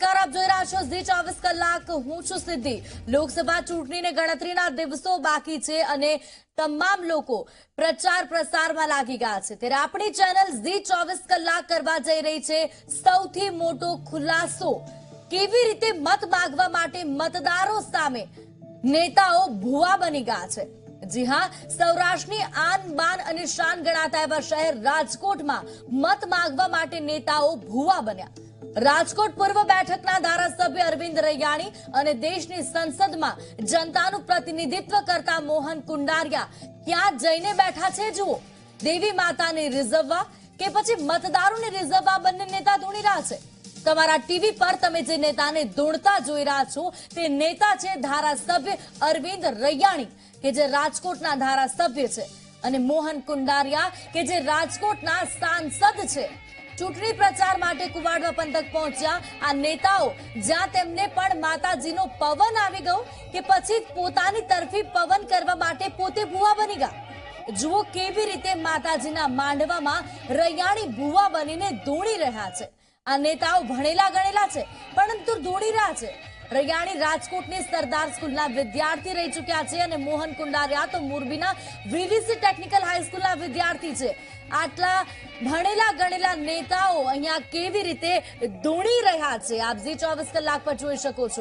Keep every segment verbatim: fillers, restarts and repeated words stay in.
નમસ્કાર, આપ જોઈ રહ્યા છો ઝી ચોવીસ કલાક. હું છું સિદ્ધિ. લોકસભા ચૂંટણીને ગણતરીના દિવસો બાકી છે અને તમામ લોકો પ્રચાર પ્રસારમાં લાગી ગયા છે. ત્યારે આપણી ચેનલ ઝી ચોવીસ કલાક કરવા જઈ રહી છે સૌથી મોટો ખુલાસો. કેવી રીતે મત માંગવા માટે મતદારો સામે નેતાઓ ભુવા બની ગયા છે. જી હા, સૌરાષ્ટ્રની આન બાન અને શાન ગણાતા એવા શહેર રાજકોટમાં મત માંગવા માટે નેતાઓ ભુવા બન્યા. રાજકોટ પૂર્વ બેઠકના ધારાસભ્ય અરવિંદ રૈયાણી અને દેશની સંસદમાં જનતાનું પ્રતિનિધિત્વ કરતા મોહન કુંડારિયા ક્યાં જઈને બેઠા છે જુઓ. દેવી માતાને રીઝવવા કે પછી મતદારોને રીઝવવા બંને નેતા ધૂણી રહ્યા છે. તમારા ટીવી પર તમે જે નેતાને દોડતા જોઈ રહ્યા છો તે નેતા છે ધારાસભ્ય અરવિંદ રૈયાણી કે જે રાજકોટના ધારાસભ્ય છે, અને મોહન કુંડારિયા કે જે રાજકોટના સાંસદ છે. ચૂંટણી પ્રચાર માટે કુવાડવા પંથક પહોંચ્યા આ નેતાઓ, જ્યાં તેમને પણ માતાજીનો પવન આવી ગયો કે પછી પોતાની તરફી પવન કરવા માટે પોતે ભુવા બની ગયા. જુઓ કેવી રીતે માતાજીના માંડવામાં રૈયાણી ભુવા બનીને ધૂણી રહ્યા છે. આ નેતાઓ ભણેલા ગણેલા છે પરંતુ ધૂણી રહ્યા છે. રૈયાણી રાજકોટની સરદાર સ્કૂલના વિદ્યાર્થી રહી ચૂક્યા છે અને મોહન કુંડારિયા તો મોરબીના વીવીસી ટેકનિકલ હાઈસ્કૂલના વિદ્યાર્થી છે. આટલા ભણેલા ગણેલા નેતાઓ અહીંયા કેવી રીતે ધૂણી રહ્યા છે આપ ઝી ચોવીસ કલાક પર જોઈ શકો છો.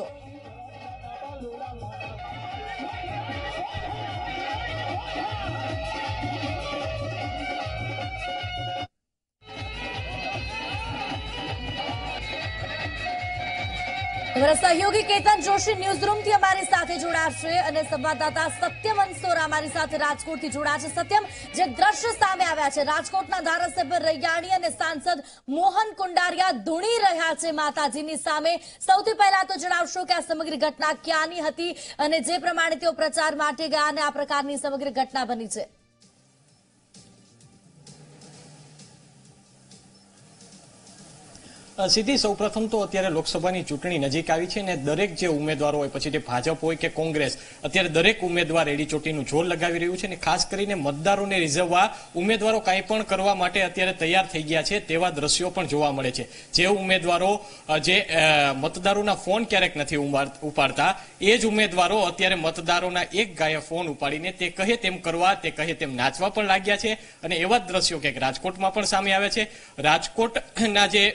અમારા સહયોગી કેતન જોશી ન્યૂઝ રૂમ થી અમારી સાથે જોડાશે અને સંવાદદાતા સત્યમ અંસોરા અમારી સાથે રાજકોટથી જોડાશે. સત્યમ, જે દ્રશ્ય સામે આવ્યા છે, રાજકોટના ધારાસભ્ય રૈયાણી અને સાંસદ મોહન કુંડારિયા ધૂણી રહ્યા છે માતાજીની સામે. સૌથી પહેલા તો જણાવશો કે આ સમગ્ર ઘટના ક્યાંની હતી અને જે પ્રમાણે તેઓ પ્રચાર માટે ગયા અને આ પ્રકારની સમગ્ર ઘટના બની છે. સીધી સૌપ્રથમ તો અત્યારે લોકસભાની ચૂંટણી નજીક આવી છે અને દરેક જે ઉમેદવારો હોય, પછી તે ભાજપ હોય કે કોંગ્રેસ, અત્યારે દરેક ઉમેદવાર એડી ચોટીનું જોર લગાવી રહ્યું છે અને ખાસ કરીને મતદારોને રીઝવવા ઉમેદવારો કાંઈ પણ કરવા માટે અત્યારે તૈયાર થઈ ગયા છે તેવા દ્રશ્યો પણ જોવા મળે છે. જે ઉમેદવારો જે મતદારોના ફોન ક્યારેક નથી ઉપાડતા એ જ ઉમેદવારો અત્યારે મતદારોના એક ગાયે ફોન ઉપાડીને તે કહે તેમ કરવા, તે કહે તેમ નાચવા પણ લાગ્યા છે. અને એવા જ દ્રશ્યો કે રાજકોટમાં પણ સામે આવે છે. રાજકોટના જે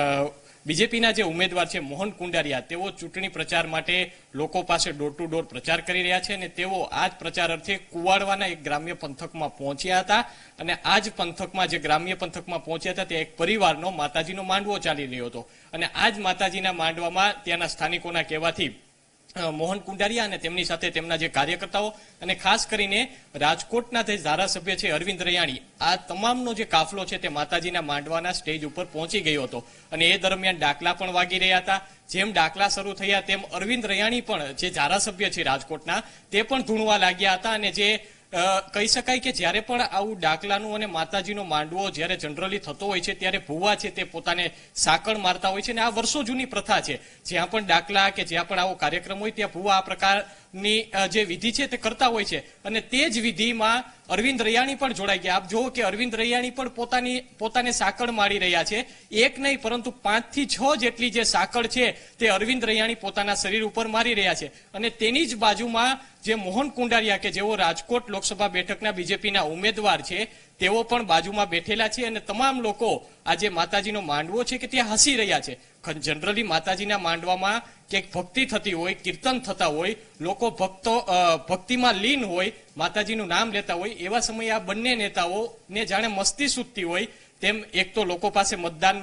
બીજેપીના જે ઉમેદવાર છે મોહન કુંડારિયા, તેઓ ચૂંટણી પ્રચાર માટે લોકો પાસે ડોર ટુ ડોર પ્રચાર કરી રહ્યા છે અને તેઓ આ જ પ્રચાર અર્થે કુવાડવાના એક ગ્રામ્ય પંથકમાં પહોંચ્યા હતા. અને આ જ પંથકમાં, જે ગ્રામ્ય પંથકમાં પહોંચ્યા હતા, તે એક પરિવારનો માતાજીનો માંડવો ચાલી રહ્યો હતો અને આ જ માતાજીના માંડવામાં ત્યાંના સ્થાનિકોના કહેવાથી મોહન કુંડારિયા અને તેમની સાથે તેમના જે કાર્યકર્તાઓ અને ખાસ કરીને રાજકોટના જે ધારાસભ્ય છે અરવિંદ રૈયાણી, આ તમામનો જે કાફલો છે તે માતાજીના માંડવાના સ્ટેજ ઉપર પહોંચી ગયો હતો અને એ દરમિયાન ડાકલા પણ વાગી રહ્યા હતા. જેમ ડાકલા શરૂ થયા તેમ અરવિંદ રૈયાણી પણ, જે ધારાસભ્ય છે રાજકોટના, તે પણ ધૂણવા લાગ્યા હતા. અને જે કહી શકાય કે જ્યારે પણ આવું ડાકલાનું અને માતાજીનો માંડવો જ્યારે જનરલી થતો હોય છે ત્યારે ભુવા છે તે પોતાને સાંકળ મારતા હોય છે અને આ વર્ષો જૂની પ્રથા છે. જ્યાં પણ ડાકલા કે જ્યાં પણ આવો કાર્યક્રમ હોય ત્યાં ભુવા આ પ્રકારની જે વિધિ છે તે કરતા હોય છે અને તે જ વિધિમાં અરવિંદ રૈયાણી પણ જોડાઈ ગયા. આપ જુઓ કે અરવિંદ રૈયાણી પણ પોતાની પોતાને સાંકળ મારી રહ્યા છે. એક નહીં પરંતુ પાંચ થી છ જેટલી જે સાંકળ છે તે અરવિંદ રૈયાણી પોતાના શરીર ઉપર મારી રહ્યા છે. અને તેની જ બાજુમાં જે મોહન કુંડારિયા કે જેઓ રાજકોટ લોકસભા બેઠકના બીજેપીના ઉમેદવાર છે, તેઓ પણ બાજુમાં બેઠેલા છે અને તમામ લોકો આ જે માતાજીનો માંડવો છે કે ત્યાં હસી રહ્યા છે. જનરલી માતાજીના માંડવામાં ક્યાંક ભક્તિ થતી હોય, કીર્તન થતા હોય, લોકો ભક્તો ભક્તિમાં લીન હોય, માતાજીનું નામ લેતા હોય, એવા સમયે આ બંને નેતાઓને જાણે મસ્તી સૂઝતી હોય તેમ એક તો લોકો પાસે મતદાન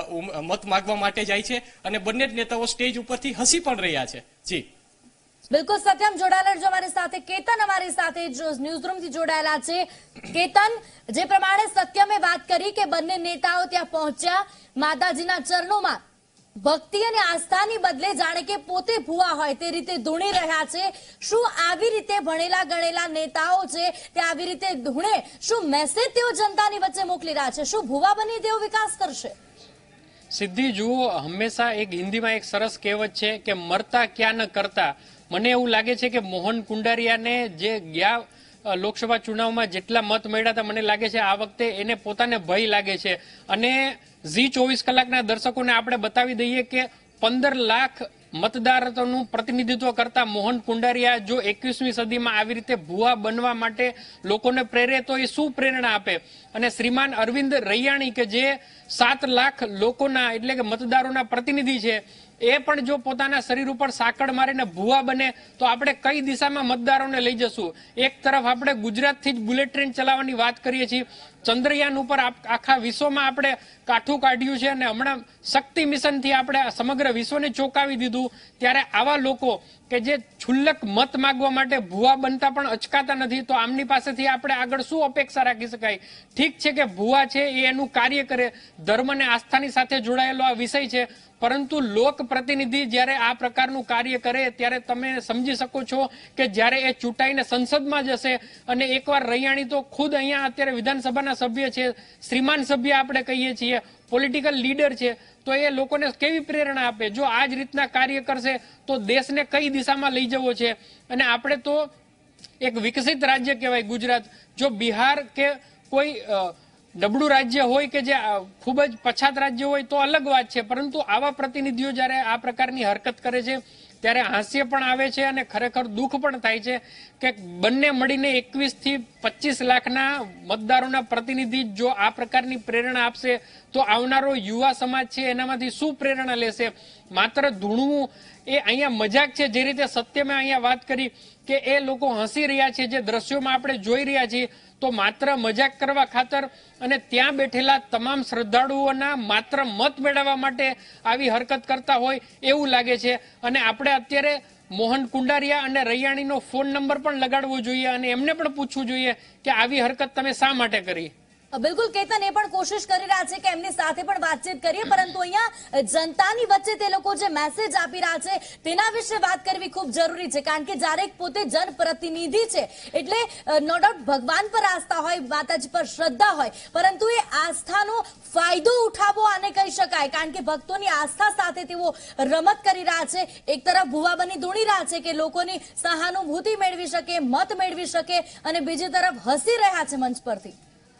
મત માગવા માટે જાય છે અને બંને જ નેતાઓ સ્ટેજ ઉપરથી હસી પણ રહ્યા છે. જી બિલકુલ સત્યમ, જોડાયેલા જો અમારી સાથે કેતન અમારી સાથે ન્યૂઝ રૂમ થી જોડાયેલા છે. કેતન, જે પ્રમાણે સત્યમે વાત કરી કે બંને નેતાઓ ત્યાં પહોંચ્યા, માતાજીના ચરણોમાં ભક્તિ અને આસ્થાની બદલે જાણે કે પોતે ભુવા હોય તે રીતે ધૂણી રહ્યા છે. શું આવી રીતે ભણેલા ગણેલા નેતાઓ છે તે આવી રીતે ધૂણે, શું મેસેજ તેઓ જનતાની વચ્ચે મોકલી રહ્યા છે? શું ભુવા બની તેઓ વિકાસ કરશે? સિદ્ધિ, જુઓ, હંમેશા એક હિન્દીમાં એક સરસ કહેવત છે કે મરતા ક્યાં ન કરતા. મને એવું લાગે છે કે મોહન કુંડારિયાને જે ગયા લોકસભા ચુનાવમાં જેટલા મત મળ્યા હતા, મને લાગે છે આ વખતે એને પોતાને ભય લાગે છે. અને ઝી ચોવીસ કલાકના દર્શકોને આપણે બતાવી દઈએ કે પંદર લાખ મતદારોનું પ્રતિનિધિત્વ કરતા મોહન કુંડારિયા જો એકવીસમી સદીમાં આવી રીતે ભુવા બનવા માટે લોકોને પ્રેરે તો એ શું પ્રેરણા આપે? અને શ્રીમાન અરવિંદ રૈયાણી કે જે સાત લાખ લોકોના એટલે કે મતદારોના પ્રતિનિધિ છે, એ પણ જો પોતાના શરીર ઉપર સાંકળ મારીને ભુવા બને તો આપણે કઈ દિશામાં મતદારોને લઈ જશું? એક તરફ આપણે ગુજરાતથી જ બુલેટ ટ્રેન ચલાવવાની વાત કરીએ છીએ, ચંદ્રયાન ઉપર આખા વિશ્વમાં આપણે કાઠું કાઢ્યું છે અને હમણાં શક્તિ મિશનથી આપણે સમગ્ર વિશ્વને ચોંકાવી દીધું, ત્યારે આવા લોકો કે જે છુલ્લક મત માંગવા માટે ભુવા બનતા પણ અચકાતા નથી, તો આમની પાસેથી આપણે આગળ શું અપેક્ષા રાખી શકાય? ઠીક છે કે ભુવા છે એ એનું કાર્ય કરે, ધર્મ અને આસ્થાની સાથે જોડાયેલો આ વિષય છે, પરંતુ લોક પ્રતિનિધિ જ્યારે આ પ્રકારનું કાર્ય કરે ત્યારે તમે સમજી શકો છો કે જ્યારે એ ચૂંટાઈને સંસદમાં જશે, અને એકવાર રૈયાણી તો ખુદ અહીંયા અત્યારે વિધાનસભાના સભ્ય છે, શ્રીમાન સભ્ય આપણે કહીએ છીએ, પોલિટિકલ લીડર છે, તો એ લોકોને કેવી પ્રેરણા આપે? જો આ જ રીતના કાર્ય કરશે તો દેશને કઈ દિશામાં લઈ જવો છે? અને આપણે તો એક વિકસિત રાજ્ય કહેવાય ગુજરાત, જો બિહાર કે કોઈ નબળું રાજ્ય હોય કે જે ખૂબ જ પછાત રાજ્ય હોય તો અલગ વાત છે, પરંતુ આવા પ્રતિનિધિઓ જ્યારે આ પ્રકારની હરકત કરે છે ત્યારે હાસ્ય પણ આવે છે અને ખરેખર દુઃખ પણ થાય છે કે બંને મળીને એકવીસ થી પચીસ લાખના મતદારોના પ્રતિનિધિ જો આ પ્રકારની પ્રેરણા આપશે તો આવનારો યુવા સમાજ છે એનામાંથી શું પ્રેરણા લેશે? માત્ર ધૂણવું એ અહીંયા મજાક છે, જે રીતે સત્યમાં અહીંયા વાત કરી કે એ લોકો હસી રહ્યા છે, જે દ્રશ્યોમાં આપણે જોઈ રહ્યા છીએ, તો માત્ર મજાક કરવા ખાતર અને ત્યાં બેઠેલા તમામ શ્રદ્ધાળુઓના માત્ર મત મેળવવા માટે આવી હરકત કરતા હોય એવું લાગે છે. અને આપણે અત્યારે મોહન કુંડારિયા અને રૈયાણીનો ફોન નંબર પણ લગાડવો જોઈએ અને એમને પણ પૂછવું જોઈએ કે આવી હરકત તમે શા માટે કરી? બિલકુલ કેતન, એ પણ કોશિશ કરી રહ્યા છે કે એમની સાથે પણ વાતચીત કરીએ, પરંતુ અહીંયા જનતાની વચ્ચે તે લોકો જે મેસેજ આપી રહ્યા છે તેના વિશે વાત કરવી ખૂબ જરૂરી છે, કારણ કે જ્યારે પોતે જનપ્રતિનિધિ છે એટલે નો ડાઉટ ભગવાન પર આસ્થા હોય, માતાજી પર શ્રદ્ધા હોય, પરંતુ એ આસ્થાનો ફાયદો ઉઠાવવો આને કહી શકાય, કારણ કે ભક્તોની આસ્થા સાથે તેઓ રમત કરી રહ્યા છે. એક તરફ ભુવા બની ધૂણી રહ્યા છે કે લોકોની સહાનુભૂતિ મેળવી શકે, મત મેળવી શકે, અને બીજી તરફ હસી રહ્યા છે મંચ પરથી.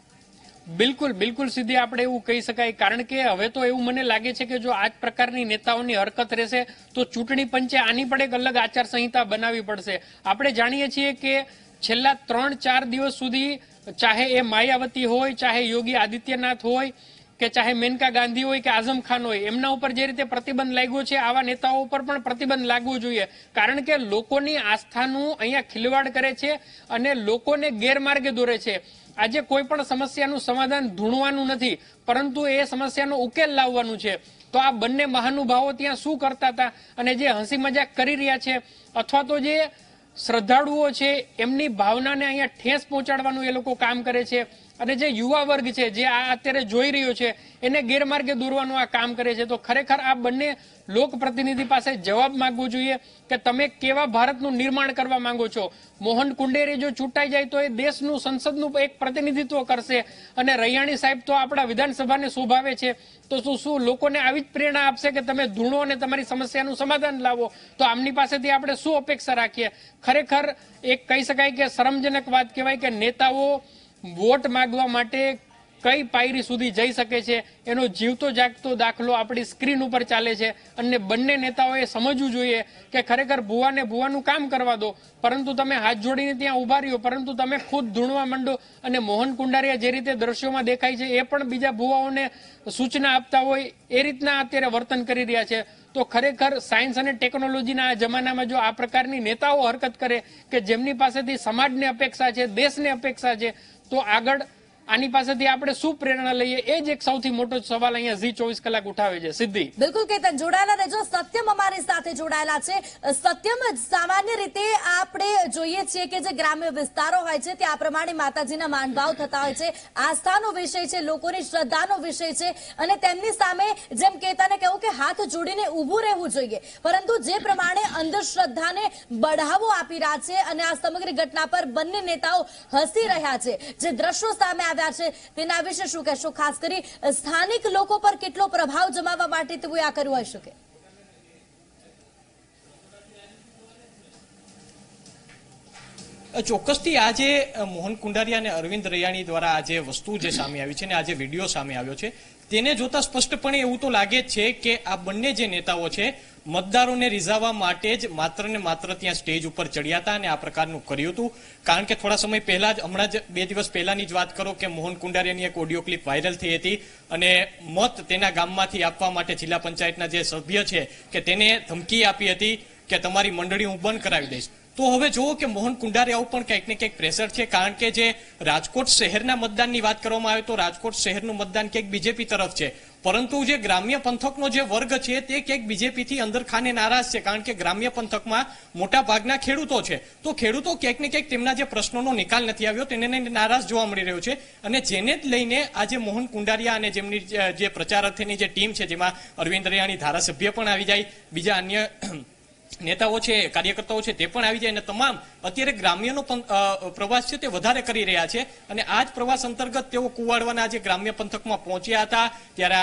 બિલકુલ બિલકુલ સીધી આપણે એવું કહી શકાય, કારણ કે હવે તો એવું મને લાગે છે કે જો આ જ પ્રકારની નેતાઓની હરકત રહેશે તો ચૂંટણી પંચે આની પણ એક અલગ આચારસંહિતા બનાવવી પડશે. આપણે જાણીએ છીએ કે છેલ્લા ત્રણ ચાર દિવસ સુધી ચાહે એ માયાવતી હોય, ચાહે યોગી આદિત્યનાથ હોય કે ચાહે મેનકા ગાંધી હોય કે આઝમ ખાન હોય, એમના ઉપર જે રીતે પ્રતિબંધ લાગ્યો છે આવા નેતાઓ ઉપર પણ પ્રતિબંધ લાગવો જોઈએ, કારણ કે લોકોની આસ્થાનું અહીંયા ખિલવાડ કરે છે અને લોકોને ગેરમાર્ગે દોરે છે. આજે કોઈ પણ સમસ્યાનું સમાધાન ઢૂંઢવાનું નથી, પરંતુ એ સમસ્યાનો ઉકેલ લાવવાનું છે. તો આ બંને મહાનુભાવો ત્યાં શું કરતા હતા અને જે હસી મજાક કરી રહ્યા છે, અથવા તો જે શ્રદ્ધાળુઓ છે એમની ભાવનાને અહીંયા ઠેસ પહોંચાડવાનું એ લોકો કામ કરે છે, અને જે યુવા વર્ગ છે જે આ અત્યારે જોઈ રહ્યો છે એને ગેરમાર્ગે દોરવાનું આ કામ કરે છે. તો ખરેખર આ બંને લોક પ્રતિનિધિ પાસે જવાબ માંગવો જોઈએ કે તમે કેવા ભારતનું નિર્માણ કરવા માંગો છો. મોહન કુંડારિયા જો ચૂંટાઈ જાય તો એ દેશનું સંસદનું એક પ્રતિનિધિત્વ કરશે, અને રૈયાણી સાહેબ તો આપણા વિધાનસભાને શોભાવે છે, તો શું શું લોકોને આવી જ પ્રેરણા આપશે કે તમે ધૂણો અને તમારી સમસ્યાનું સમાધાન લાવો? તો આમની પાસેથી આપણે શું અપેક્ષા રાખીએ? ખરેખર એક કહી શકાય કે શરમજનક વાત કહેવાય કે નેતાઓ વોટ માંગવા માટે કઈ પાયરી સુધી જઈ શકે છે એનો જીવતો જાગતો દાખલો આપણી સ્ક્રીન ઉપર ચાલે છે. અને બંને નેતાઓએ સમજવું જોઈએ કે ખરેખર ભુવાને ભુવાનું કામ કરવા દો, પરંતુ તમે હાથ જોડીને ત્યાં ઉભા રહ્યો, પરંતુ તમે ખુદ ધૂણવા માંડો. અને મોહન કુંડારિયા જે રીતે દ્રશ્યોમાં દેખાય છે એ પણ બીજા ભુવાઓને સૂચના આપતા હોય એ રીતના અત્યારે વર્તન કરી રહ્યા છે. તો ખરેખર સાયન્સ અને ટેકનોલોજીના આ જમાનામાં જો આ પ્રકારની નેતાઓ હરકત કરે કે જેમની પાસેથી સમાજની અપેક્ષા છે, દેશની અપેક્ષા છે, તો આગળ આની પાસેથી આપણે શું પ્રેરણા લઈએ? એ જ એક સૌથી મોટો સવાલ અહીંયા ઝી ચોવીસ કલાક ઉઠાવે છે. સિદ્ધિ, બિલકુલ કેતન, જોડાયેલા રહેજો. સત્યમ અમારી સાથે જોડાયેલા છે. સત્યમ, સામાન્ય રીતે આપણે જોઈએ છીએ કે જે ગ્રામ્ય વિસ્તારો હોય છે ત્યાં પ્રમાણે માતાજીના માનભાવ થતા હોય છે, આસ્થાનો વિષય છે, લોકોની શ્રદ્ધાનો વિષય છે, અને તેમની સામે જેમ કેતાને કહ્યું કે હાથ જોડીને ઊભું રહેવું જોઈએ, પરંતુ જે પ્રમાણે અંધશ્રદ્ધાને બઢાવો આપી રહ્યા છે અને આ સમગ્ર ઘટના પર બંને નેતાઓ હસી રહ્યા છે, જે દ્રશ્યો સામે છે તેના વિશે શું કહેશો? ખાસ કરી સ્થાનિક લોકો પર કેટલો પ્રભાવ જમાવવા માટે તેઓએ આ કર્યું હોઈ શકે? ચોક્કસથી આજે મોહન કુંડારિયા અને અરવિંદ રૈયાણી દ્વારા આજે વસ્તુ જે સામે આવી છે ને આજે વિડીયો સામે આવ્યો છે તેને જોતા સ્પષ્ટપણે એવું તો લાગે જ છે કે આ બંને જે નેતાઓ છે મતદારોને રીઝવવા માટે જ માત્ર ને માત્ર ત્યાં સ્ટેજ ઉપર ચડ્યા હતા અને આ પ્રકારનું કર્યું હતું. કારણ કે થોડા સમય પહેલા જ હમણાં જ બે દિવસ પહેલાની જ વાત કરો કે મોહન કુંડારિયાની એક ઓડિયો ક્લિપ વાયરલ થઈ હતી અને મત તેના ગામમાંથી આપવા માટે જિલ્લા પંચાયતના જે સભ્ય છે કે તેને ધમકી આપી હતી કે તમારી મંડળી હું બંધ કરાવી દઈશ. તો હવે જુઓ કે મોહન કુંડારિયા ઉપર ક્યાંક ને ક્યાંક પ્રેશર છે કારણ કે જે રાજકોટ શહેરના મતદાનની વાત કરવામાં આવે તો રાજકોટ શહેરનું મતદાન ક્યાંક બીજેપી તરફ છે, પરંતુ જે ગ્રામ્ય પંથકનો જે વર્ગ છે તે ક્યાંક બીજેપીથી અંદર ખાને નારાજ છે કારણ કે ગ્રામ્ય પંથકમાં મોટા ભાગના ખેડૂતો છે. તો ખેડૂતો ક્યાંક ને ક્યાંક તેમના જે પ્રશ્નોનો નિકાલ નથી આવ્યો તેને નારાજ જોવા મળી રહ્યો છે અને જેને જ લઈને આજે મોહન કુંડારિયા અને જેમની જે પ્રચાર અર્થેની જે ટીમ છે જેમાં અરવિંદ રૈયાણી ધારાસભ્ય પણ આવી જાય, બીજા અન્ય નેતાઓ છે, કાર્યકર્તાઓ છે તે પણ આવી જાય અને તમામ અત્યારે ગ્રામ્યનો પ્રવાસ છે તે વધારે કરી રહ્યા છે અને આ જ પ્રવાસ અંતર્ગત તેઓ કુવાડવાના જે ગ્રામ્ય પંથકમાં પહોંચ્યા હતા ત્યારે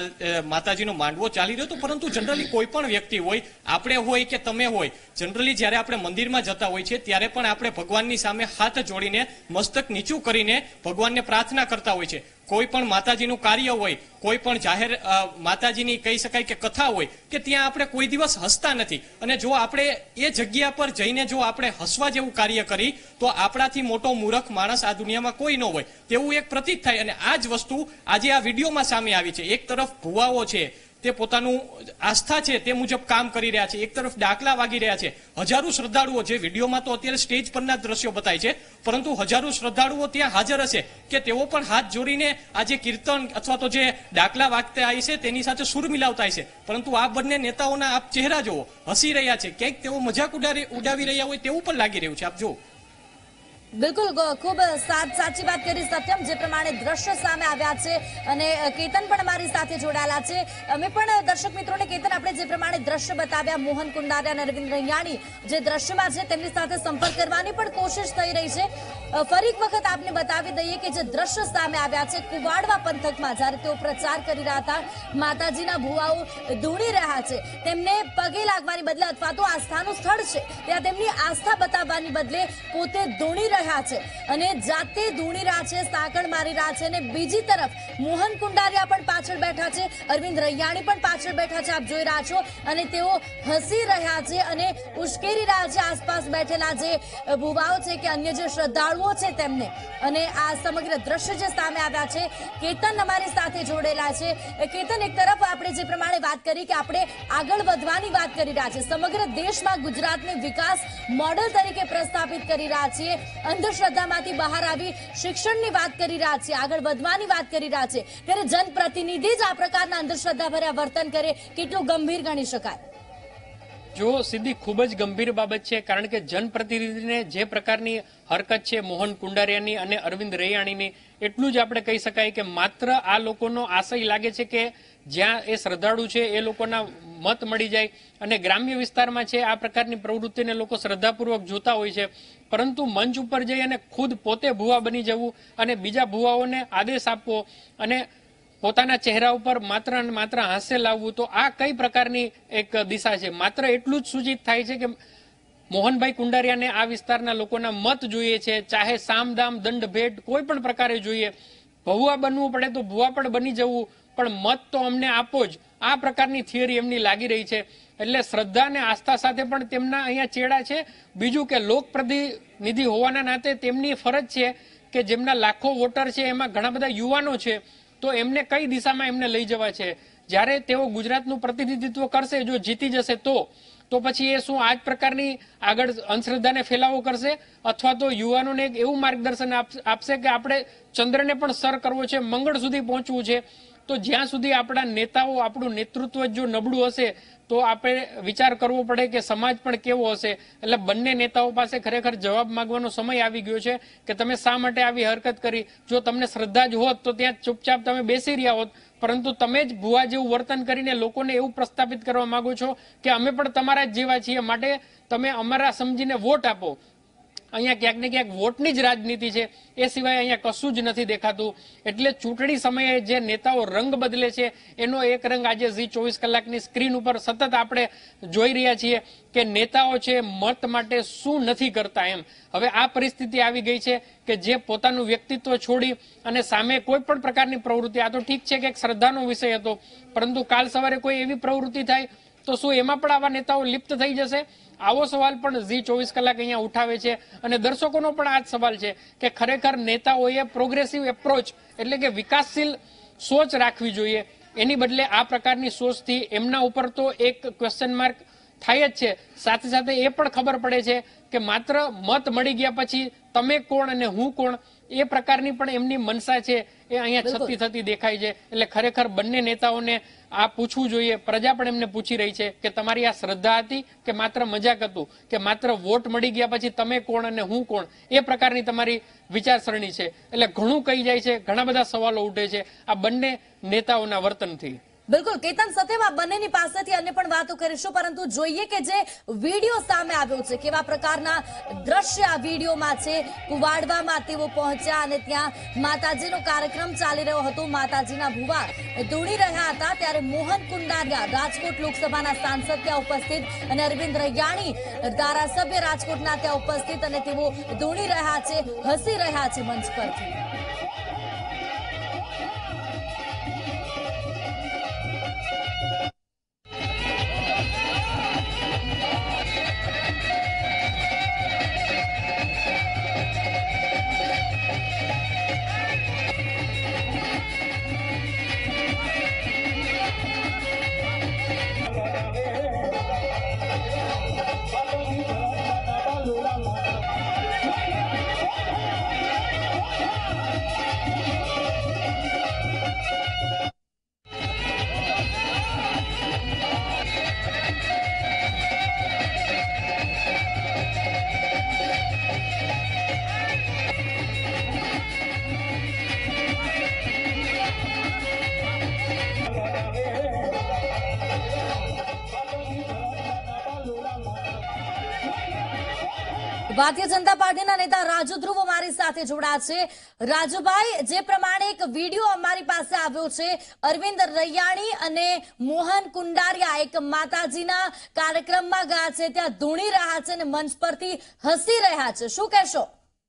આ માતાજીનો માંડવો ચાલી રહ્યો હતો. પરંતુ જનરલી કોઈ પણ વ્યક્તિ હોય, આપણે હોય કે તમે હોય, જનરલી જ્યારે આપણે મંદિરમાં જતા હોય છે ત્યારે પણ આપણે ભગવાનની સામે હાથ જોડીને મસ્તક નીચું કરીને ભગવાનને પ્રાર્થના કરતા હોય છે. કોઈ પણ માતાજીનું કાર્ય હોય, કોઈ પણ જાહેર માતાજીની કહી શકાય કે કથા હોય કે ત્યાં આપણે કોઈ દિવસ હસતા નથી અને જો આપણે એ જગ્યા પર જઈને જો આપણે હસવા જેવું કાર્ય કરી તો આપણાથી મોટો મૂર્ખ માણસ આ દુનિયામાં કોઈ ન હોય તેવું એક પ્રતીત થાય. અને આ જ વસ્તુ આજે આ વિડીયોમાં સામે આવી છે. એક તરફ ભુવાઓ છે તે પોતાનું આસ્થા છે તે મુજબ કામ કરી રહ્યા છે, એક તરફ ડાકલા વાગી રહ્યા છે. હજારો શ્રદ્ધાળુઓ જે વિડીયોમાં તો અત્યારે સ્ટેજ પરના દ્રશ્યો બતાય છે પરંતુ હજારો શ્રદ્ધાળુઓ ત્યાં હાજર હશે કે તેઓ પણ હાથ જોડીને આ જે કીર્તન અથવા તો જે ડાકલા વાગતા આવી છે તેની સાથે સુર મિલાવતા છે. પરંતુ આ બંને નેતાઓના આપ ચહેરા જુઓ, હસી રહ્યા છે, ક્યાંક તેઓ મજાક ઉડાવી ઉડાવી રહ્યા હોય તેવું પણ લાગી રહ્યું છે. આપ જુઓ. બિલકુલ ખૂબ સાચી વાત કરી સત્યમ, જે પ્રમાણે દ્રશ્ય સામે આવ્યા છે અને કેતન પણ અમારી સાથે જોડાયેલા છે. અમે પણ દર્શક મિત્રોને કેતન આપણે જે પ્રમાણે દ્રશ્ય બતાવ્યા મોહન કુંડારિયા અને અરવિંદ રૈયાણી જે દ્રશ્યમાં છે તેમની સાથે સંપર્ક કરવાની પણ કોશિશ થઈ રહી છે. ફરી એક વખત આપને બતાવી દઈએ કે જે દ્રશ્ય સામે આવ્યા છે કુવાડવા પંથકમાં જ્યારે તેઓ પ્રચાર કરી રહ્યા હતા, માતાજીના ભુવાઓ ધૂણી રહ્યા છે, તેમને પગે લાગવાની બદલે અથવા તો આસ્થાનું સ્થળ છે ત્યાં તેમની આસ્થા બતાવવાની બદલે પોતે ધૂણી રહ્યા છે અને જાતે ધૂણી રહ્યા છે, સાંકળ મારી રહ્યા છે. અને બીજી તરફ મોહન કુંડારિયા પણ પાછળ બેઠા છે, અરવિંદ રૈયાણી પણ પાછળ બેઠા છે, આપ જોઈ રહ્યા છો અને તેઓ હસી રહ્યા છે અને ઉશ્કેરી રહ્યા છે આસપાસ બેઠેલા જે ભુવાઓ છે કે અન્ય જે શ્રદ્ધાળુઓ છે તેમને. અને આ સમગ્ર દ્રશ્ય જે સામે આવ્યા છે, કેતન અમારી સાથે જોડેલા છે. કેતન, એક તરફ આપણે જે પ્રમાણે વાત કરી કે આપણે આગળ વધવાની વાત કરી રહ્યા છે, સમગ્ર દેશમાં ગુજરાતને વિકાસ મોડેલ તરીકે પ્રસ્થાપિત કરી રહ્યા છીએ, અંધશ્રદ્ધામાંથી બહાર આવી શિક્ષણની વાત કરી રહ્યા છીએ, આગળ વધવાની વાત કરી રહ્યા છે, ત્યારે જનપ્રતિનિધિ જ આ પ્રકારના અંધશ્રદ્ધાભર્યા વર્તન કરે કેટલું ગંભીર ગણી શકાય? જો સીધી ખૂબ જ ગંભીર બાબત છે કારણ કે જનપ્રતિનિધિને જે પ્રકારની હરકત છે મોહન કુંડારિયાની અને અરવિંદ રૈયાણીની, એટલું જ આપણે કહી શકાય કે માત્ર આ લોકોનો આશય લાગે છે કે જ્યાં એ શ્રદ્ધાળુ છે એ લોકોના મત મળી જાય અને ગ્રામ્ય વિસ્તારમાં છે આ પ્રકારની પ્રવૃત્તિને લોકો શ્રદ્ધાપૂર્વક જોતા હોય છે, પરંતુ મંચ ઉપર જઈ અને ખુદ પોતે ભુવા બની જવું અને બીજા ભુવાઓને આદેશ આપવો અને પોતાના ચહેરા ઉપર માત્ર ને માત્ર હાસ્ય લાવવું, તો આ કઈ પ્રકારની એક દિશા છે? માત્ર એટલું જ સૂચિત થાય છે કે મોહનભાઈ કુંડારિયાને આ વિસ્તારના લોકોના મત જોઈએ છે, ચાહે સામદામ દંડ ભેટ કોઈ પણ પ્રકારે જોઈએ, ભુવા બનવું પડે તો ભુવા પણ બની જવું, પણ મત તો અમને આપો જ, આ પ્રકારની થિયરી એમની લાગી રહી છે. એટલે શ્રદ્ધા અને આસ્થા સાથે પણ તેમના અહીંયા ચેડા છે. બીજું કે લોકપ્રતિનિધિ હોવાના નાતે તેમની ફરજ છે કે જેમના લાખો વોટર છે એમાં ઘણા બધા યુવાનો છે, તો એમને કઈ દિશામાં એમને લઈ જવા છે? જ્યારે તેઓ ગુજરાતનું પ્રતિનિધિત્વ કરશે, જો જીતી જશે તો તો પછી એ શું આ જ પ્રકારની આગળ અંધશ્રદ્ધાને ફેલાવો કરશે અથવા તો યુવાનોને એક એવું માર્ગદર્શન આપશે કે આપણે ચંદ્રને પણ સર કરવો છે, મંગળ સુધી પહોંચવું છે? તો જ્યાં સુધી આપણા નેતાઓ, આપણું નેતૃત્વ જો નબળું હશે તો આપણે વિચાર કરવો પડે કે સમાજ પણ કેવો હશે. એટલે બંને નેતાઓ પાસે ખરેખર જવાબ માંગવાનો સમય આવી ગયો છે કે તમે શા માટે આવી હરકત કરી. જો તમને શ્રદ્ધા જ હોત તો ત્યાં ચૂપચાપ તમે બેસી રહ્યા હોત, પરંતુ તમે જ ભુવા જેવું વર્તન કરીને લોકોને એવું પ્રસ્થાપિત કરવા માંગો છો કે અમે પણ તમારા જ જેવા છીએ, માટે તમે અમારા સમજીને વોટ આપો. અહીંયા ક્યાંક ને ક્યાંક વોટની જ રાજનીતિ છે, એ સિવાય અહીંયા કશું જ નથી દેખાતું. એટલે ચૂંટણી સમયે જે નેતાઓ રંગ બદલે છે એનો એક રંગ આજે ઝી ચોવીસ કલાકની સ્ક્રીન ઉપર સતત આપણે જોઈ રહ્યા છીએ કે નેતાઓ છે મત માટે શું નથી કરતા એમ. હવે આ પરિસ્થિતિ આવી ગઈ છે કે જે પોતાનું વ્યક્તિત્વ છોડી અને સામે કોઈ પણ પ્રકારની પ્રવૃત્તિ, આ તો ઠીક છે કે એક શ્રદ્ધાનો વિષય હતો, પરંતુ કાલ સવારે કોઈ એવી પ્રવૃત્તિ થાય તો શું એમાં પણ આવા નેતાઓ લિપ્ત થઈ જશે? આવો સવાલ પણ ઝી ચોવીસ કલાક અહીંયા ઉઠાવે છે અને દર્શકોનો પણ આ જ સવાલ છે કે ખરેખર નેતાઓએ પ્રોગ્રેસિવ એપ્રોચ એટલે કે વિકાસશીલ સોચ રાખવી જોઈએ. એની બદલે આ પ્રકારની સોચથી એમના ઉપર તો એક ક્વેશ્ચન માર્ક થાય જ છે, સાથે સાથે એ પણ ખબર પડે છે કે માત્ર મત મળી ગયા પછી તમે કોણ અને હું કોણ એ પ્રકારની પણ એમની મનસા છે એ અહીંયા છતી થતી દેખાય છે. એટલે ખરેખર બંને નેતાઓને આ પૂછવું જોઈએ. પ્રજા પણ એમને પૂછી રહી છે કે તમારી આ શ્રદ્ધા હતી કે માત્ર મજાક હતું, કે માત્ર વોટ મળી ગયા પછી તમે કોણ અને હું કોણ એ પ્રકારની તમારી વિચારસરણી છે. એટલે ઘણું કહી જાય છે, ઘણા બધા સવાલો ઉઠે છે આ બંને નેતાઓના વર્તનથી. બિલકુલ કેતન, સત્યમાં બંનેની પાસેથી અન્ય પણ વાતો કરીશું, પરંતુ જોઈએ કે જે વિડીયો સામે આવ્યો છે કેવા પ્રકારના દ્રશ્ય આ વિડીયોમાં છે. કુવાડવામાં તેઓ પહોંચ્યા અને ત્યાં માતાજીનો કાર્યક્રમ ચાલી રહ્યો હતો. માતાજીના ભુવા દોડી રહ્યા હતા ત્યારે મોહન કુંડારિયા રાજકોટ લોકસભાના સાંસદ ત્યાં ઉપસ્થિત અને અરવિંદ રૈયાણી ધારાસભ્ય રાજકોટના ત્યાં ઉપસ્થિત અને તેઓ દોડી રહ્યા છે, હસી રહ્યા છે મંચ પરથી. ભારતીય જનતા પાર્ટીના નેતા રાજુ ધ્રુવ અમારી સાથે જોડાયા છે. રાજુભાઈ, જે પ્રમાણે એક વિડીયો અમારી પાસે આવ્યો છે, અરવિંદ રૈયાણી અને મોહન કુંડારિયા એક માતાજીના કાર્યક્રમમાં ગયા છે, ત્યાં ધૂણી રહ્યા છે અને મંચ પરથી હસી રહ્યા છે, શું કહેશો?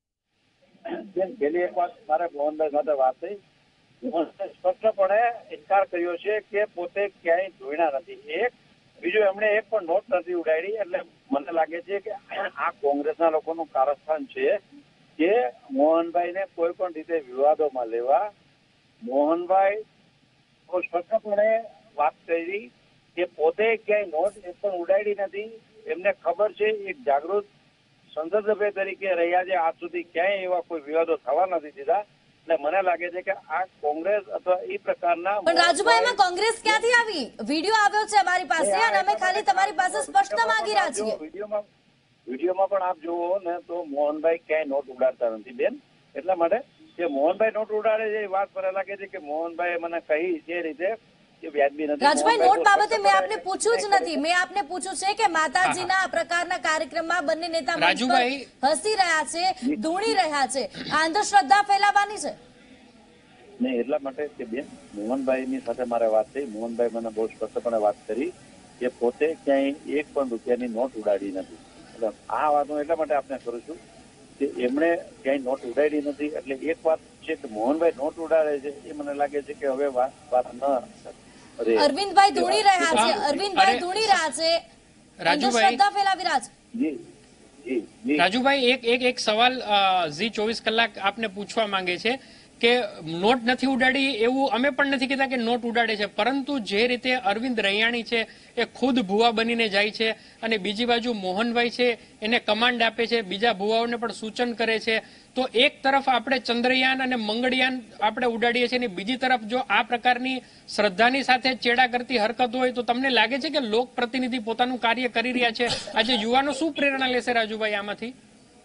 પેલી એક વાત મારે મોહનભાઈ સાથે વાત થઈ. મોહનભાઈ સ્પષ્ટપણે ઇનકાર કર્યો છે કે પોતે ક્યાંય ધોઈના નથી. એક બીજું, એમણે એક પણ નોટ નથી ઉડાડી. એટલે મને લાગે છે કે આ કોંગ્રેસના લોકોનું કારસ્થાન છે કે મોહનભાઈને કોઈ પણ રીતે વિવાદોમાં લેવા. મોહનભાઈ સ્પષ્ટપણે વાત કરી કે પોતે ક્યાંય નોટ એક પણ ઉડાડી નથી. એમને ખબર છે એક જાગૃત સંસદ સભ્ય તરીકે રહ્યા છે, આજ સુધી ક્યાંય એવા કોઈ વિવાદો થવા નથી દીધા. એટલે મને લાગે છે કે આ કોંગ્રેસ અથવા એ પ્રકારના. પણ રાજુભાઈ, એમાં કોંગ્રેસ ક્યાંથી આવી? વિડીયો આવ્યો છે અમારી પાસે અને અમે ખાલી તમારી પાસે સ્પષ્ટતા માંગી રહ્યા છીએ. વિડીયોમાં વિડીયોમાં પણ આપ જુઓ ને તો મોહનભાઈ ક્યાંય નોટ ઉડાડતા નથી બેન. એટલા માટે કે મોહનભાઈ નોટ ઉડાડે છે એ વાત મને લાગે છે કે મોહનભાઈ મને કહી જે રીતે રાજભાઈ, નોટ બાબતે મેં આપને પૂછ્યું જ નથી. મેં આપને પૂછ્યું છે કે માતાજીના આ પ્રકારના કાર્યક્રમમાં બંને નેતા હસી રહ્યા છે, ધૂણી રહ્યા છે, આ અંધશ્રદ્ધા ફેલાવવાની છે નહીં. એટલા માટે કે બેન મોહનભાઈની સાથે મારે વાત થઈ. મોહનભાઈ મને બહુ સ્પષ્ટપણે વાત કરી કે પોતે ક્યાંય એક પણ રૂપિયાની નોટ ઉડાડી નથી. એટલે આ વાત હું એટલા માટે આપને કરું છું કે એમણે ક્યાંય નોટ ઉડાડી નથી. એટલે એક વાત છે કે મોહનભાઈ નોટ ઉડાડે છે એ મને લાગે છે કે હવે વાત ન. અરવિંદભાઈ ધૂણી રહ્યા છે, અરવિંદભાઈ ધૂણી રહ્યા છે, રાજુભાઈ ફેલાવી રહ્યા છે. જી જી રાજુભાઈ, એક એક એક સવાલ ઝી ચોવીસ કલાક આપને પૂછવા માંગે છે કે નોટ નથી ઉડાડી એવું અમે પણ નથી કહેતા કે નોટ ઉડાડે છે, પરંતુ જે રીતે અરવિંદ રૈયાણી છે એ ખુદ ભુવા બનીને જાય છે અને બીજી બાજુ મોહનભાઈ છે એને કમાન્ડ આપે છે, બીજા ભુવાઓને પણ સૂચન કરે છે. તો એક તરફ આપણે ચંદ્રયાન અને મંગળયાન આપણે ઉડાડીએ છીએ અને બીજી તરફ જો આ પ્રકારની શ્રદ્ધાની સાથે ચેડા કરતી હરકત હોય તો તમને લાગે છે કે લોક પ્રતિનિધિ પોતાનું કાર્ય કરી રહ્યા છે? આજે યુવાનો શું પ્રેરણા લેશે રાજુભાઈ આમાંથી?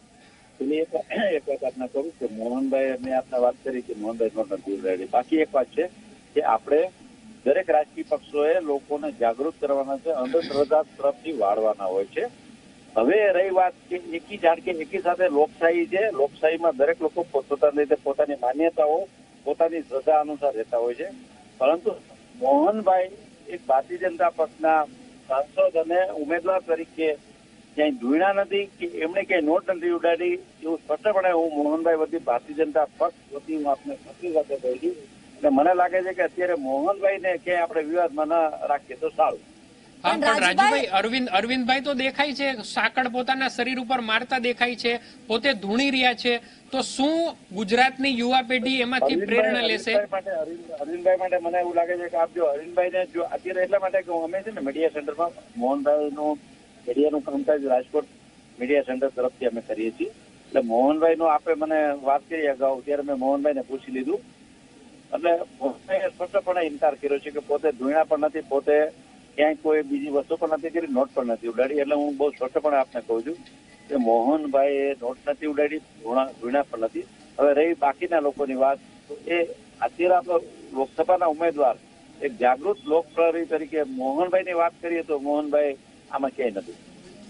એક વાત આપને કહું કે મોહનભાઈ મેં આપને વાત કરી કે મોહનભાઈ નોટ નથી ઉડાડી. બાકી એક વાત છે કે આપણે દરેક રાજકીય પક્ષોએ લોકોને જાગૃત કરવાના છે, અંધશ્રદ્ધા તરફથી વાળવાના હોય છે. હવે રહી વાત કે એકી જાણ કે એકી સાથે લોકશાહી છે, લોકશાહીમાં દરેક લોકો પોતપોતાની રીતે પોતાની માન્યતાઓ પોતાની શ્રદ્ધા અનુસાર રહેતા હોય છે, પરંતુ મોહનભાઈ એક ભારતીય જનતા પક્ષના સાંસદ અને ઉમેદવાર તરીકે ક્યાંય જોઈના નથી કે એમણે ક્યાંય નોટ નથી ઉડાડી, એવું સ્પષ્ટપણે હું મોહનભાઈ વતી ભારતીય જનતા પક્ષ વતી હું આપને ખાતરી સાથે કહું છું. એટલે મને લાગે છે કે અત્યારે મોહનભાઈને ક્યાંય આપણે વિવાદમાં ન રાખીએ તો સારું. હા, પણ પણ રાજુભાઈ- રાજુભાઈ અરવિંદ અરવિંદભાઈ તો દેખાય છે સાંકળ પોતાના શરીર ઉપર મારતા દેખાય છે, પોતે ધૂણી રહ્યા છે, તો શું ગુજરાતની યુવા પેઢી એમાંથી પ્રેરણા લેશે? અરવિંદભાઈ માટે અરવિંદ- અરવિંદભાઈ માટે મને એવું લાગે છે કે આપ જો અરવિંદભાઈને જો અત્યારે એટલા માટે કે અમે છે ને મીડિયા સેન્ટરમાં મોહનભાઈનું મીડિયાનું કામકાજ રાજકોટ મીડિયા સેન્ટર તરફથી અમે કરીએ છીએ. એટલે મોહનભાઈનો આપે મને વાત કરી અગાઉ ત્યારે મેં મોહનભાઈને પૂછી લીધું, એટલે મોહનભાઈએ સ્પષ્ટપણે ઇનકાર કર્યો છે કે પોતે ધૂણા પણ નથી, પોતે ક્યાંય કોઈ બીજી વસ્તુ પણ નથી કરી, નોટ પણ નથી ઉડાડી. એટલે હું બહુ સ્પષ્ટપણે આપને કહું છું કે મોહનભાઈએ નોટ નથી ઉડાડી, ધૂણા પણ નથી. હવે રહી બાકીના લોકોની વાત, તો એ અત્યારે આપણો લોકસભાના ઉમેદવાર એક જાગૃત લોકપ્રહરી તરીકે મોહનભાઈની વાત કરીએ તો મોહનભાઈ આમાં ક્યાંય નથી.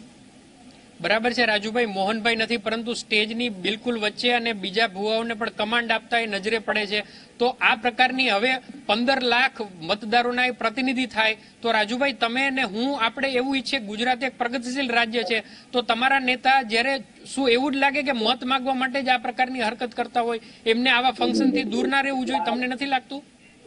બરાબર છે રાજુભાઈ, મોહનભાઈ નથી, પરંતુ સ્ટેજની બિલકુલ વચ્ચે અને બીજા ભુવાઓને પણ કમાન્ડ આપતા એ નજરે પડે છે. તો આ પ્રકારની હવે પંદર લાખ મતદારોના એ પ્રતિનિધિ થાય તો રાજુભાઈ તમે ને હું આપણે એવું ઈચ્છે, ગુજરાત એક પ્રગતિશીલ રાજ્ય છે, તો તમારા નેતા જ્યારે શું એવું જ લાગે કે મત માંગવા માટે જ આ પ્રકારની હરકત કરતા હોય, એમને આવા ફંક્શનથી દૂર ના રહેવું જોઈએ, તમને નથી લાગતું?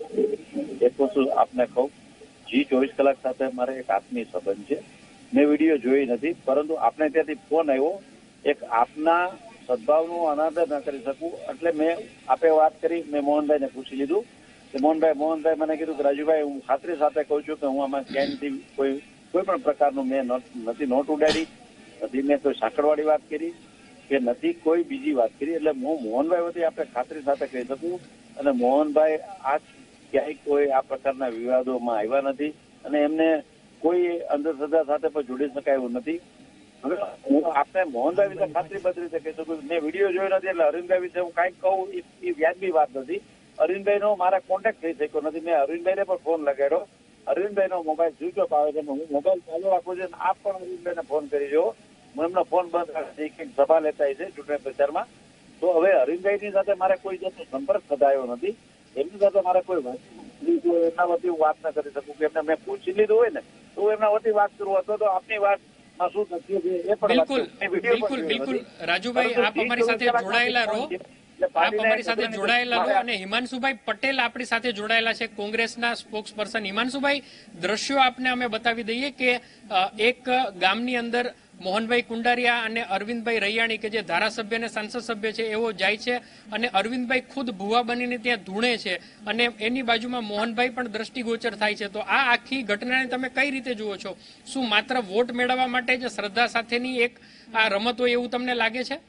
એક વસ્તુ આપને કહું, જી ચોવીસ કલાક સાથે મારે એક આત્મીય સંબંધ છે. મેં વિડીયો જોઈ નથી, પરંતુ આપને ત્યાંથી ફોન આવ્યો, એક આપના સદભાવનું અનાદર ન કરી શકું એટલે મેં આપે વાત કરી, મેં મોહનભાઈને પૂછી લીધું કે મોહનભાઈ મોહનભાઈ મને કીધું કે રાજુભાઈ હું ખાતરી સાથે કહું છું કે હું આમાં ક્યાંયથી કોઈ કોઈ પણ પ્રકારનું મેં નથી નોટ ઉડાડી, નથી મેં કોઈ સાંકળવાળી વાત કરી કે નથી કોઈ બીજી વાત કરી. એટલે હું મોહનભાઈ વતી આપણે ખાતરી સાથે કહી શકું, અને મોહનભાઈ આજ ક્યાંય કોઈ આ પ્રકારના વિવાદોમાં આવ્યા નથી અને એમને કોઈ અંધશ્રદ્ધા સાથે પણ જોડી શકાય એવું નથી. હવે હું આપણે મોહનભાઈ વિશે ખાતરીબદ્ધ રીતે કહી શકું, મેં વિડીયો જોયો નથી એટલે અરવિંદભાઈ વિશે હું કાંઈક કહું એ વ્યાજબી વાત નથી. અરવિંદભાઈનો મારા કોન્ટેક્ટ થઈ શક્યો નથી, મેં અરવિંદભાઈને પણ ફોન લગાડ્યો, અરવિંદભાઈનો મોબાઈલ સ્વિચ ઓફ આવે છે, હું મોબાઈલ ચાલુ રાખું છું, આપ પણ અરવિંદભાઈને ફોન કરી જો, હું એમનો ફોન બંધ રાખે છે, કંઈક સભા લેતા છે ચૂંટણી પ્રચારમાં. તો હવે અરવિંદભાઈની સાથે મારે કોઈ જાતનો સંપર્ક સધાયો નથી, એમની સાથે મારે કોઈ વાત એમના વતી હું વાત ના કરી શકું કે એમને મેં પૂછી લીધું હોય ને તો એમના વતી વાત કરું, અથવા તો આપની વાત શું બિલકુલ બિલકુલ બિલકુલ રાજુભાઈ, આપ અમારી સાથે જોડાયેલા રહો, આપ અમારી સાથે જોડાયેલા રહો. અને હિમાંશુભાઈ પટેલ આપણી સાથે જોડાયેલા છે, કોંગ્રેસના સ્પોક્સ પર્સન. હિમાંશુભાઈ, દ્રશ્યો આપને અમે બતાવી દઈએ કે એક ગામની અંદર મોહનભાઈ કુંડારિયા અને અરવિંદભાઈ રૈયાણી કે જે ધારાસભ્ય અને સાંસદ સભ્ય છે એવો જાય છે અને અરવિંદભાઈ ખુદ ભુવા બનીને ત્યાં ધૂણે છે અને એની બાજુમાં મોહનભાઈ પણ દ્રષ્ટિગોચર થાય છે. તો આ આખી ઘટનાને તમે કઈ રીતે જુઓ છો? શું માત્ર વોટ મેળવવા માટે જ શ્રદ્ધા સાથેની એક આ રમત હોય એવું તમને લાગે છે?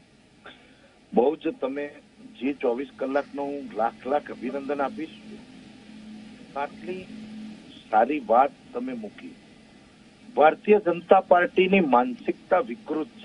બહુ જ તમે જે ચોવીસ કલાકનો હું લાખ લાખ અભિનંદન આપીશ. આટલી સારી વાત તમે મૂકી. ભારતીય જનતા પાર્ટીની માનસિકતા વિકૃત છે.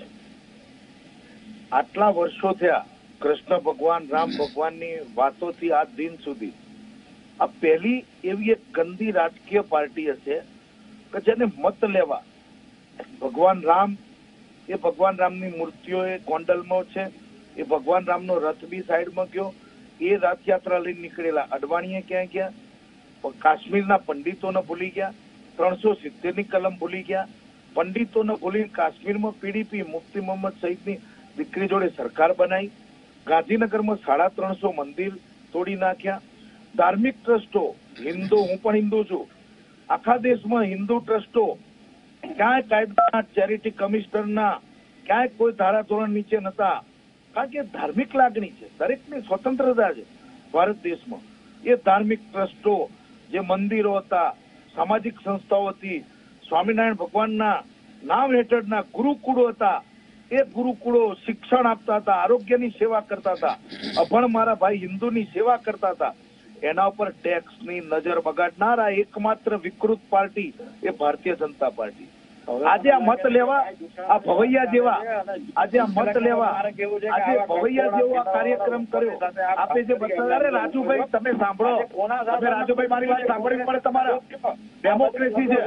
આટલા વર્ષો થયા કૃષ્ણ ભગવાન રામ ભગવાનની વાતોથી આજ દિન સુધી આ પહેલી એવી એક ગંદી રાજકીય પાર્ટી હશે કે જેને મત લેવા ભગવાન રામ, એ ભગવાન રામની મૂર્તિઓ એ ગોંડલમાં છે, એ ભગવાન રામનો રથ બી સાઈડમાં ગયો, એ રથયાત્રા લઈને નીકળેલા અડવાણીએ ક્યાં ગયા, કાશ્મીરના પંડિતોને ભૂલી ગયા, ત્રણસો સિત્તેર ની કલમ ભૂલી ગયા, પંડિતોને ભૂલી કાશ્મીરમાં પીડીપી મુફ્તી મોહમ્મદ સઈદની દીકરી જોડે સરકાર બનાવી, ગાંધીનગરમાં સાડા ત્રણસો મંદિર તોડી નાખ્યા, ધાર્મિક ટ્રસ્ટો, હિન્દુ, હું પણ હિન્દુ છું, આખા દેશમાં હિન્દુ ટ્રસ્ટો ક્યાંય કાયદા ચેરિટી કમિશનરના ક્યાંય કોઈ ધારાધોરણ નીચે નતા, કારણ કે ધાર્મિક લાગણી છે, દરેકની સ્વતંત્રતા છે ભારત દેશમાં. એ ધાર્મિક ટ્રસ્ટો, જે મંદિરો હતા, સામાજિક સંસ્થાઓ હતી, સ્વામિનારાયણ ભગવાનના નામ હેઠળના ગુરુકુળો હતા, એ ગુરુકુળો શિક્ષણ આપતા હતા, આરોગ્યની સેવા કરતા હતા, અભણ મારા ભાઈ હિન્દુની સેવા કરતા હતા. એના ઉપર ટેક્સની નજર બગાડનારા એકમાત્ર વિકૃત પાર્ટી એ ભારતીય જનતા પાર્ટી. આજે આ મત લેવા આ ભવૈયા જેવા આજે આ મત લેવા આજે ભવૈયા જેવો આ કાર્યક્રમ કર્યો આપે જે બતાવ્યા. અરે રાજુભાઈ તમે સાંભળો, તમે રાજુભાઈ મારી વાત સાંભળવી પડે. તમારા ડેમોક્રેસી છે,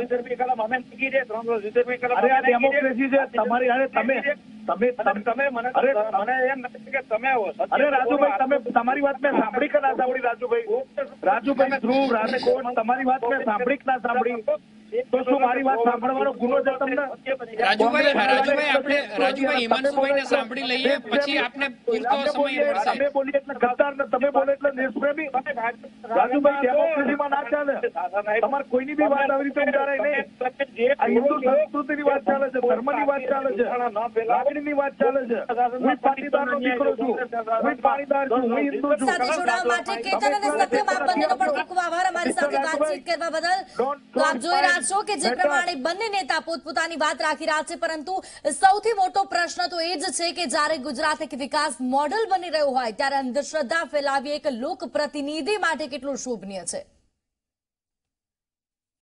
અરે આ ડેમોક્રેસી છે તમારી. અરે તમે તમે તમે મને મને એમ નથી કે તમે અરે રાજુભાઈ તમે તમારી વાત મેં સાંભળી કે ના સાંભળી? રાજુભાઈ રાજુભાઈ ધ્રુવ રાજકોટ તમારી વાત મેં સાંભળી કે ના સાંભળી? તો શું મારી વાત સાંભળવાનો ગુનો છે તમને? રાજુભાઈ રાજુભાઈ આપણે રાજુભાઈ હિમાંશુભાઈને સાંભળી લઈએ, પછી આપને પૂરતો સમય મળશે. તમે બોલી એટલે ગદ્દાર ને તમે બોલે એટલે દેશપ્રેમી. રાજુભાઈ ડેમોક્રેસીમાં ના ચાલે. તમારે કોઈની બી વાત આવી રીતે ઉડારાય નહીં. આ હિન્દુ સંસ્કૃતિની વાત ચાલે છે, ધર્મની વાત ચાલે છે, લાગણીની વાત ચાલે છે. હું પાટીદારનો દીકરો છું, હું પાટીદાર છું, હું હિન્દુ છું. સાથે જોડાવા માટે કેતન અને સત્યમ આપ બંનેનો પણ ખૂબ ખૂબ આભાર અમારી સાથે વાતચીત કરવા બદલ. તો આપ જોઈ રહ્યા છો કે જે પ્રમાણે બંને નેતા પોતપોતાની વાત રાખી રહ્યા છે, પરંતુ સૌથી મોટો પ્રશ્ન તો એ જ છે કે જ્યારે ગુજરાત એક વિકાસ મોડેલ બની રહ્યું હોય ત્યારે અંધશ્રદ્ધા ફેલાવી એક લોકપ્રતિનિધિ માટે કેટલું શોભનીય છે.